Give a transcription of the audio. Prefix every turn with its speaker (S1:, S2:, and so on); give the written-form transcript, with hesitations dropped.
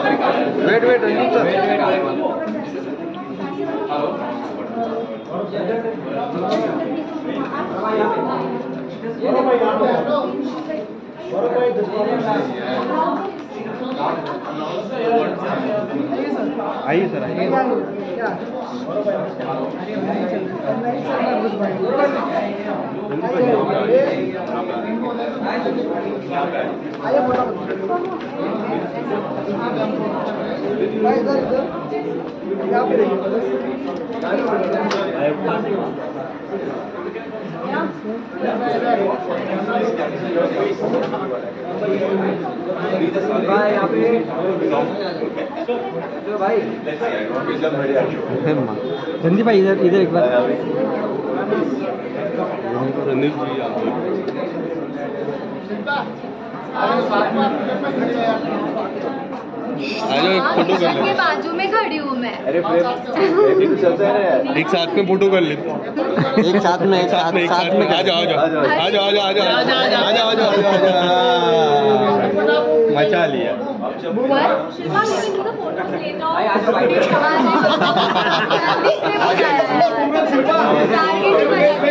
S1: Wait Randeep sir. आइए sir, आइए। रणदीप भाई इधर इधर एक बार। रणदीप जी आज एक फोटो कर ले।
S2: बाजू में खड़ी हूँ मैं।
S1: अरे तो चलता है यार। एक साथ में फोटो कर लेते। एक साथ में आ जाओ आ जाओ आ जाओ आ जाओ मचा लिया।